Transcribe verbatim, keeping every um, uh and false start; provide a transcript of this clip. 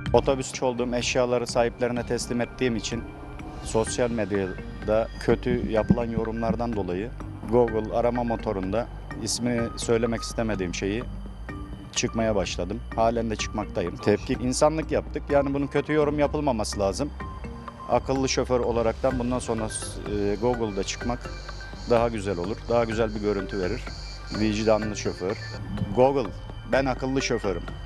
Otobüsçü olduğum eşyaları sahiplerine teslim ettiğim için sosyal medyada kötü yapılan yorumlardan dolayı Google arama motorunda ismini söylemek istemediğim şeyi çıkmaya başladım. Halen de çıkmaktayım. Tepki insanlık yaptık. Yani bunun kötü yorum yapılmaması lazım. Akıllı şoför olaraktan bundan sonra e, Google'da çıkmak daha güzel olur. Daha güzel bir görüntü verir. Vicdanlı şoför. Google, ben akıllı şoförüm.